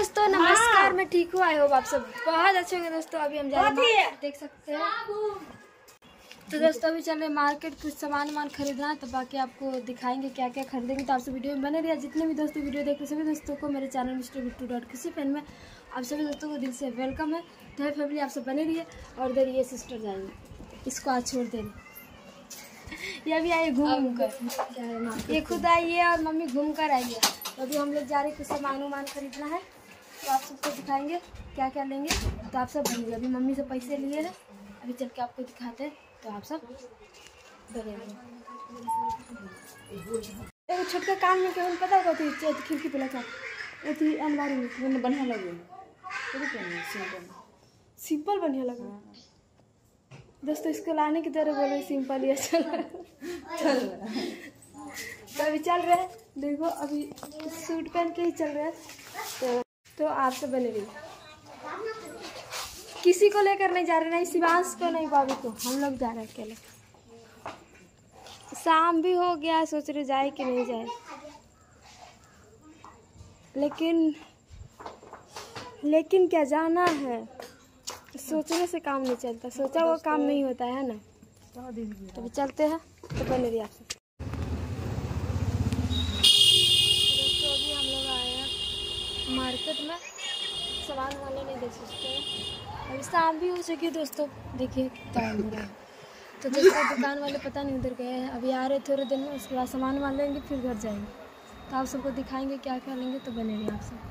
दोस्तों नमस्कार, मैं ठीक हूँ। आई होप आप सब बहुत अच्छे होंगे। दोस्तों अभी हम जा रहे हैं, देख सकते हैं। तो दोस्तों अभी चल रहे मार्केट, कुछ सामान खरीदना है, तो बाकी आपको दिखाएंगे क्या क्या खरीदेंगे। तो आप सब वीडियो में बने रहिए। जितने भी दोस्तों वीडियो देख रहे सभी दोस्तों को मेरे चैनल मिस्टर बिट्टू डॉट किसी पेन में आप सभी दोस्तों को दिल से वेलकम है। तो है फैमिली, आप सब बने रहिए। और इधर ये सिस्टर जाएंगे, इसको आज छोड़ दे रही। ये अभी आइए घूम कर, ये खुद आई है और मम्मी घूम कर आई है। तो अभी हम लोग जा रहे हैं, कुछ सामान खरीदना है, तो आप सबको दिखाएंगे क्या क्या लेंगे। तो आप सब बनेंगे। अभी मम्मी से पैसे लिए हैं, अभी चल के आपको दिखाते हैं। तो आप सब बनेंगे। एक छोटका काम में क्या पता होगा, तो खिड़की पे लगा थी अलमारी में, बढ़िया लगे, सिंपल बढ़िया लगा। दोस्तों इसको लाने की तरह बोले सिंपल ही अच्छा लगा। तो अभी चल रहे हैं, देखो अभी सूट पहन के ही चल रहे हैं। तो आप सब बने रहिए। किसी को लेकर नहीं जा रहे, नहीं शिवांश को, नहीं भाभी को, हम लोग जा रहे हैं अकेले। शाम भी हो गया, सोच रहे जाए कि नहीं जाए, लेकिन क्या जाना है, सोचने से काम नहीं चलता, सोचा वो काम नहीं होता है ना। तो भी चलते हैं, तो बने रहिए आप सब। दोस्तों अभी हम लोग आए हैं मार्केट में, सामान वाले नहीं देख सकते हैं। अभी शाम भी हो चुकी है दोस्तों, देखिए टाइम हो रहा है। तो दोस्तों दुकान वाले पता नहीं उधर गए हैं, अभी आ रहे थोड़े दिन में, उसके बाद सामान लेंगे फिर घर जाएंगे। तो आप सबको दिखाएंगे क्या क्या लेंगे, तो बने रहिए आप सब।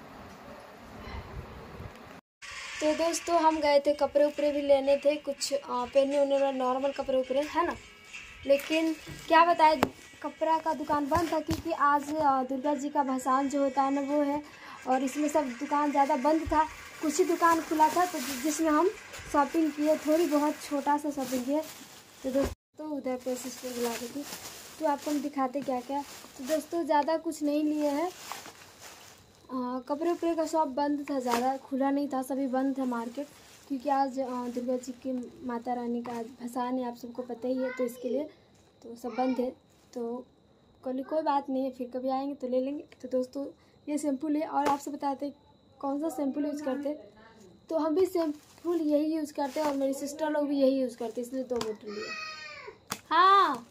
तो दोस्तों हम गए थे, कपड़े उपड़े भी लेने थे, कुछ पहनने उन्ने वाला नॉर्मल कपड़े उपड़े है ना। लेकिन क्या बताए, कपड़ा का दुकान बंद था, क्योंकि आज दुर्गा जी का भसान जो होता है ना वो है, और इसमें सब दुकान ज़्यादा बंद था, कुछ ही दुकान खुला था, तो जिसमें हम शॉपिंग किए, थोड़ी बहुत छोटा सा शॉपिंग किए। तो दोस्तों उधर पे सिस्टर बुला रही थी, तो आपको हम दिखाते क्या क्या। तो दोस्तों ज़्यादा कुछ नहीं लिए हैं, कपड़े उपड़े का शॉप बंद था, ज़्यादा खुला नहीं था, सभी बंद था मार्केट, क्योंकि आज दुर्गा जी की माता रानी का आज भसान है, आप सबको पता ही है, तो इसके लिए तो सब बंद है। तो कोई बात नहीं है, फिर कभी आएंगे तो ले लेंगे। तो दोस्तों ये शैम्पुल है, और आपसे बताते कौन सा शैम्पुल यूज़ करते, तो हम भी शैम्पुल यही यूज़ करते हैं, और मेरी सिस्टर लोग भी यही यूज़ करते, इसलिए 2 बोतल लिए। हाँ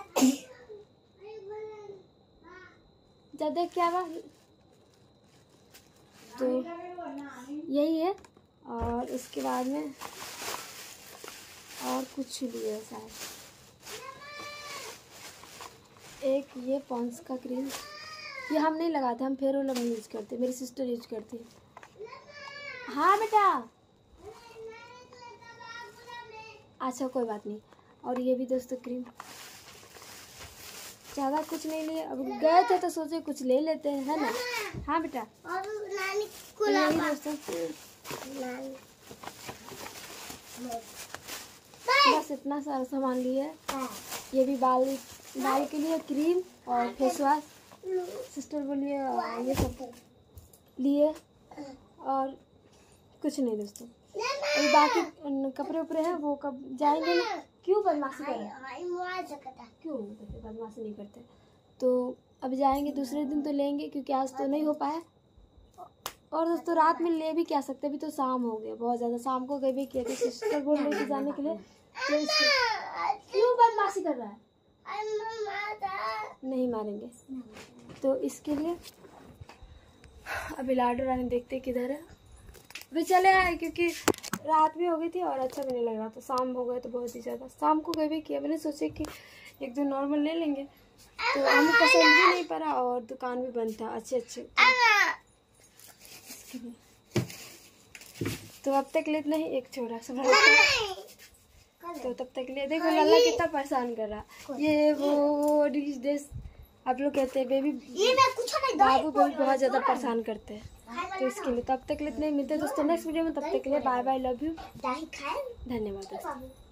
ज़्यादा क्या बात, तो यही है। और उसके बाद में और कुछ लिए शायद, एक ये पॉन्स का क्रीम, ये हम नहीं लगाते, हम फेयर लवली यूज़ करते, मेरी सिस्टर यूज करती है। हाँ बेटा, अच्छा कोई बात नहीं। और ये भी दोस्तों क्रीम, ज़्यादा कुछ नहीं लिए, अब गए थे तो सोचे कुछ ले लेते हैं, है ना। हाँ बेटा, और नानी को दोस्तों बस इतना सारा सामान लिए। ये भी बाल के लिए क्रीम और फेस वॉश, सिस्टर बोलिए ये सब लिए, और कुछ नहीं दोस्तों। अभी बाकी कपड़े उपड़े हैं, वो कब जाएंगे ना। क्यों बदमाशी कर रहे हैं, क्यों बदमाशी नहीं करते। तो अब जाएंगे दूसरे दिन तो लेंगे, क्योंकि आज तो नहीं हो पाया। और दोस्तों रात में ले भी क्या सकते, अभी तो शाम हो गया बहुत ज़्यादा, शाम को गए भी किया, तो सिस्टर बोल रही थी जाने के लिए। तो क्यों बदमाशी कर रहा है, नहीं मारेंगे। तो इसके लिए अभी लाडो रानी देखते किधर है, अभी चले आए, क्योंकि रात भी हो गई थी और अच्छा भी नहीं लग रहा था, शाम हो गए तो बहुत ही ज़्यादा। शाम को गए भी किया, मैंने सोचे कि 1-2 नॉर्मल ले लेंगे, तो हमें पसंद भी नहीं पड़ा, और दुकान भी बंद था अच्छे। तो अब तक ले नहीं, एक छोटा सा, तो तब तक ले देखो लल्ला कितना परेशान कर रहा। ये वो डिश आप लोग कहते हैं बेबी, बाबू बहुत ज़्यादा परेशान करते हैं, तो इसके लिए तब तक ले नहीं मिलते दोस्तों नेक्स्ट वीडियो में। तब तक के लिए बाय बाय, लव यू, धन्यवाद दोस्तों।